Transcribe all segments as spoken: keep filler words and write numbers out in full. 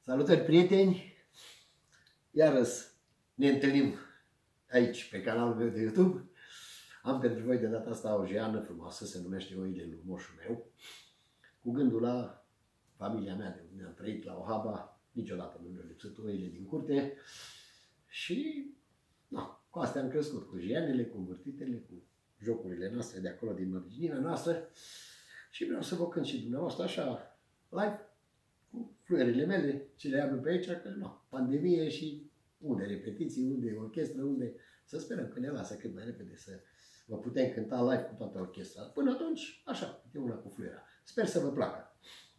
Salutări, prieteni! Iarăși ne întâlnim aici, pe canalul meu de YouTube. Am pentru voi de data asta o jeană frumoasă, se numește Oile lui moșul meu. Cu gândul la familia mea, de unde am trăit la Ohaba, niciodată nu mi-au lipsit oile din curte. Și na, cu astea am crescut, cu jeanele, cu învârtitele, cu jocurile noastre de acolo, din mărginimea noastră. Și vreau să vă cânt și dumneavoastră așa, live, cu fluierele mele, ce le am pe aici, că nu, pandemie și unde repetiții, unde orchestră, unde... Să sperăm că ne lasă cât mai repede să vă putem cânta live cu toată orchestra. Până atunci, așa, e una cu fluiera. Sper să vă placă.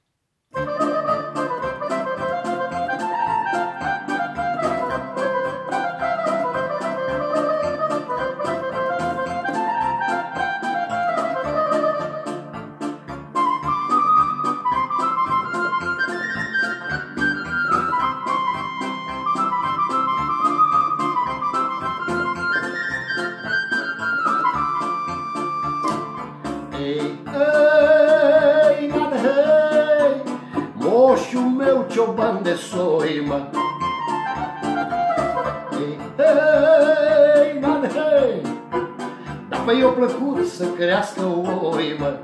Moșul meu cioban de soimă, hei, hei, man, hei, dar băi, i-a plăcut să crească oimă.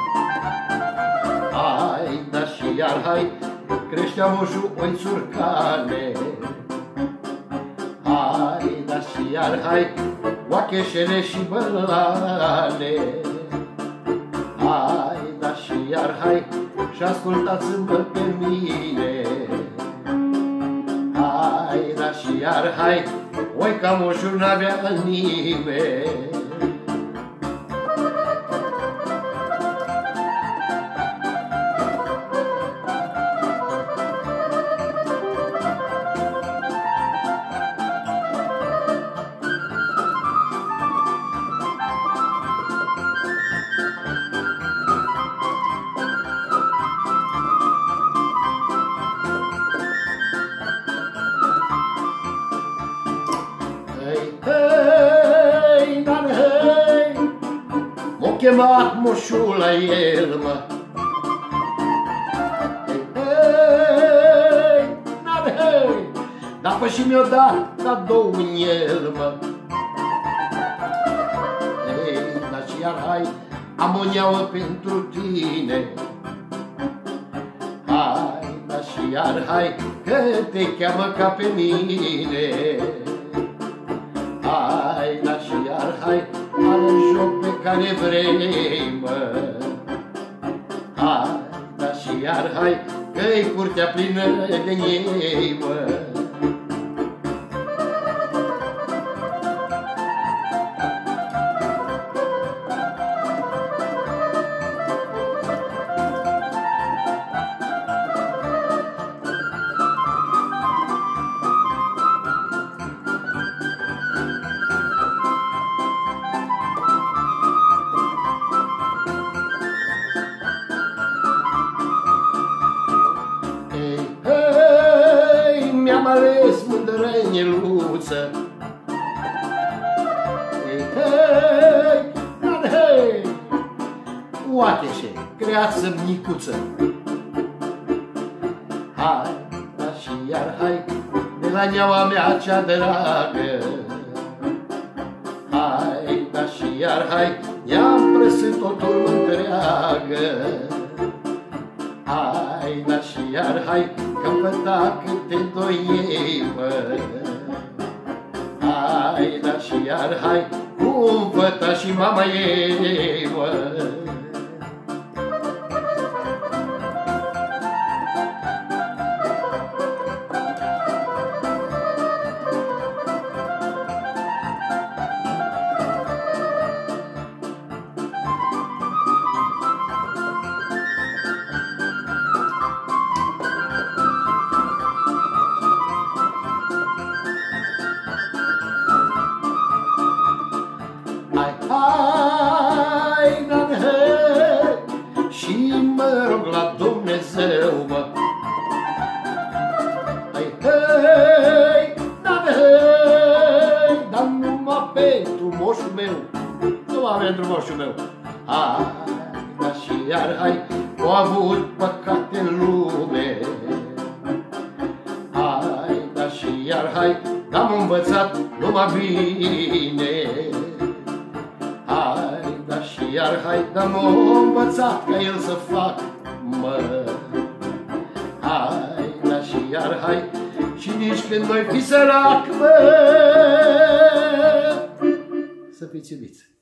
Hai, da și iar hai, creștea moșul oi țurcane. Hai, da și iar hai, oacheșele și bălane. Hai, da și iar hai, și ascultați-mă pe mine. Hai, da și iar hai, oi ca moșul n-avea nimeni. Hei, dar hei, m-a chemat moșul la el, mă. Hei, hei, dar hei, dar pă și mi-o dat cadou în el, mă. Hei, dar și iar hai, am o neamă pentru tine. Hai, dar și iar hai, că te cheamă ca pe mine. Hai, da și iar hai, al joc pe care vrei, mă. Hai, da și iar hai, că-i curtea plină de ei, mă. Mi-am ales mândrănieluță. Hei, hei, dar hei, oacheșe, creață micuță. Hai, da și iar hai, de la neaua mea cea dragă. Hai, da și iar hai, i-am prăsit o turmă întreagă. Hai, da și iar hai, că-mi făta câte doi ei, mă. Hai, da și iar hai, cum făta și mama ei, mă. Hai, dar hei, și mă rog la Dumnezeu, mă. Hai, hei, dar hei, dar numai pentru moșul meu, numai pentru moșul meu. Hai, dar și iar hai, au avut păcate în lume. hai, că am învățat numai bine. Hai, da și iar hai, că am învățat ca el să fac, mă. Hai, da și iar hai, și nici când noi fi sărac, mă, să fiți iubiți.